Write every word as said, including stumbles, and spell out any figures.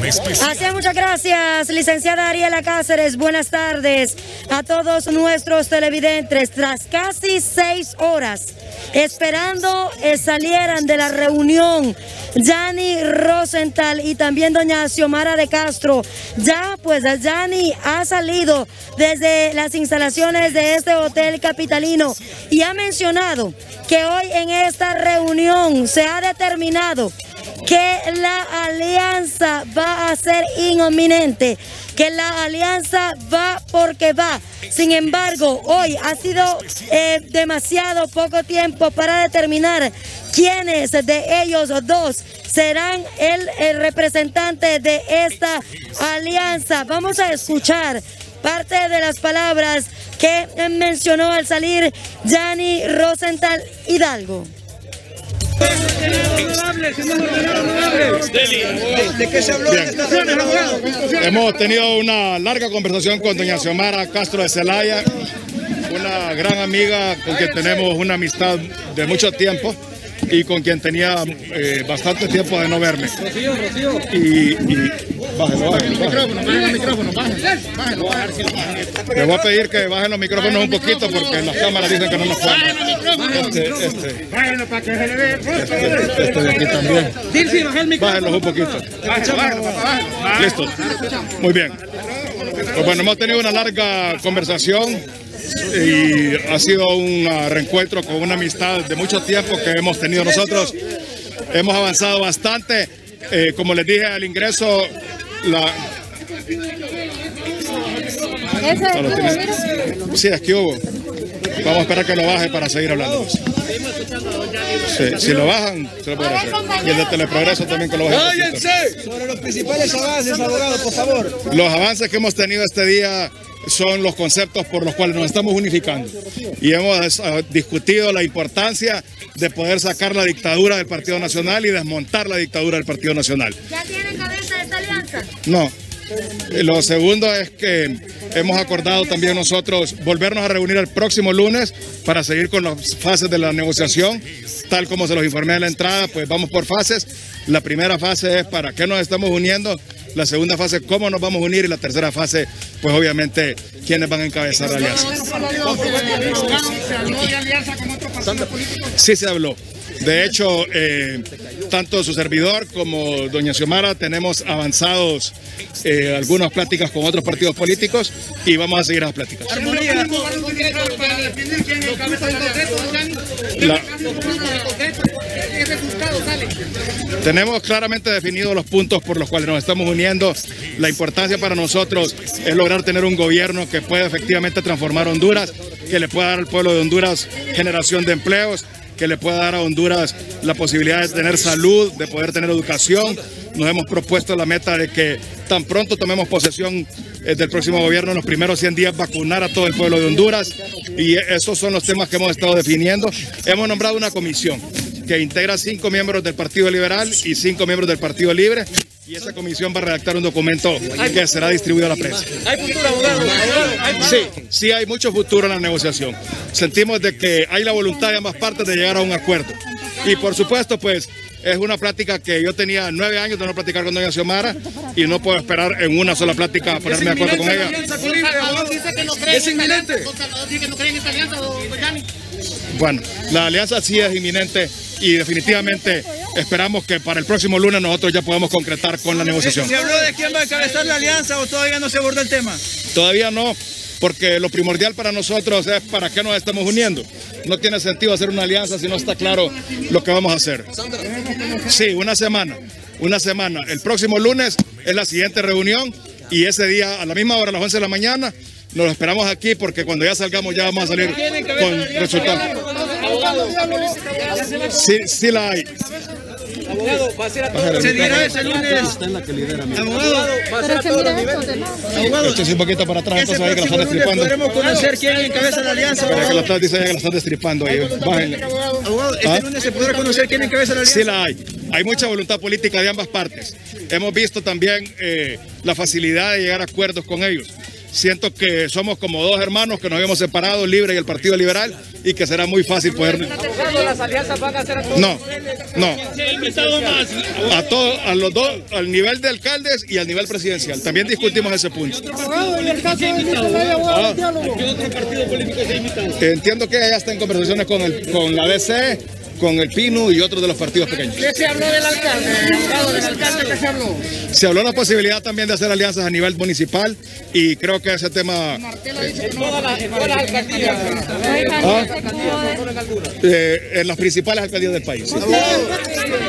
Así es, muchas gracias, licenciada Ariela Cáceres. Buenas tardes a todos nuestros televidentes. Tras casi seis horas esperando eh, salieran de la reunión Yanni Rosenthal y también doña Xiomara de Castro, ya pues Yanni ha salido desde las instalaciones de este hotel capitalino y ha mencionado que hoy en esta reunión se ha determinado que la alianza va a ser inminente, que la alianza va porque va. Sin embargo, hoy ha sido eh, demasiado poco tiempo para determinar quiénes de ellos dos serán el, el representante de esta alianza. Vamos a escuchar parte de las palabras que mencionó al salir Yanni Rosenthal Hidalgo. ¿De qué se habló en esta reunión, abogado? Hemos tenido una larga conversación con doña Xiomara Castro de Celaya, una gran amiga con quien tenemos una amistad de mucho tiempo y con quien tenía eh, bastante tiempo de no verme. Rocío, Rocío. Y, y bájenlo, bájenlo, Micrófono, bajen el micrófono, bájenlo, bájenlo. Le voy a pedir que bajen los micrófonos un poquito porque las cámaras dicen que no nos pueden. Este, este. Bájenlo para que se le vea. Este, este de aquí también. Dirce, baja el micrófono. Bájenlos un poquito. Listo. Muy bien. Pues bueno, hemos tenido una larga conversación y ha sido un reencuentro con una amistad de mucho tiempo que hemos tenido nosotros. Hemos avanzado bastante. Eh, como les dije al ingreso, la... Sí, es que hubo. Vamos a esperar que lo baje para seguir hablando. Sí, si lo bajan, se lo puede hacer. Y el de Teleprogreso también que lo bajen. ¡Cállense! Sobre los principales avances, abogado, por favor. Los avances que hemos tenido este día son los conceptos por los cuales nos estamos unificando. Y hemos uh, discutido la importancia de poder sacar la dictadura del Partido Nacional y desmontar la dictadura del Partido Nacional. ¿Ya tienen cabeza esta alianza? No. Lo segundo es que hemos acordado también nosotros volvernos a reunir el próximo lunes para seguir con las fases de la negociación, tal como se los informé en la entrada. Pues vamos por fases. La primera fase es para qué nos estamos uniendo, la segunda fase cómo nos vamos a unir y la tercera fase, pues obviamente, quiénes van a encabezar la alianza. Sí se habló. De hecho, eh, tanto su servidor como doña Xiomara tenemos avanzados eh, algunas pláticas con otros partidos políticos y vamos a seguir las pláticas. La, tenemos claramente definidos los puntos por los cuales nos estamos uniendo. La importancia para nosotros es lograr tener un gobierno que pueda efectivamente transformar Honduras, que le pueda dar al pueblo de Honduras generación de empleos, que le pueda dar a Honduras la posibilidad de tener salud, de poder tener educación. Nos hemos propuesto la meta de que tan pronto tomemos posesión eh, del próximo gobierno, en los primeros cien días vacunar a todo el pueblo de Honduras, y esos son los temas que hemos estado definiendo. Hemos nombrado una comisión que integra cinco miembros del Partido Liberal y cinco miembros del Partido Libre, y esa comisión va a redactar un documento que será distribuido a la prensa. ¿Hay futuro, abogado? Sí, sí hay mucho futuro en la negociación. Sentimos de que hay la voluntad de ambas partes de llegar a un acuerdo. Y por supuesto, pues, es una plática que yo tenía nueve años de no platicar con doña Xiomara y no puedo esperar en una sola plática ponerme de acuerdo con ella. ¿Es inminente? Bueno, la alianza sí es inminente y definitivamente esperamos que para el próximo lunes nosotros ya podamos concretar con la negociación. ¿Se habló de quién va a encabezar la alianza o todavía no se abordó el tema? Todavía no, porque lo primordial para nosotros es para qué nos estamos uniendo. No tiene sentido hacer una alianza si no está claro lo que vamos a hacer. Sí, una semana, una semana. El próximo lunes es la siguiente reunión y ese día a la misma hora, a las once de la mañana, nos esperamos aquí porque cuando ya salgamos ya vamos a salir con resultados. Sí, sí la hay. Abogado, va a ser a todos. Se dirá ese lunes. Abogado, va a ser a todos los niveles. Abogado, esto es un poquito para atrás, entonces ahí que la están destripando. Podremos conocer quién encabeza la alianza. Para que la están diciendo que la están destripando ahí. Bájenle. Abogado, este lunes se podrá conocer quién encabeza la alianza. Sí la hay. Hay mucha voluntad política de ambas partes. Hemos visto también eh, la facilidad de llegar a acuerdos con ellos. Siento que somos como dos hermanos que nos habíamos separado, Libre y el Partido Liberal, y que será muy fácil poder... ¿Las alianzas van a hacer a todos? No, no. A todos, a los dos, al nivel de alcaldes y al nivel presidencial. También discutimos ese punto. Ah, entiendo que ella está en conversaciones con, el, con la D C, con el Pinu y otros de los partidos pequeños. ¿Qué se habló del alcalde? ¿Del alcalde qué se habló? Se habló la posibilidad también de hacer alianzas a nivel municipal y creo que ese tema... En todas las, en todas las alcaldías. ¿Ah? Eh, en las principales alcaldías del país.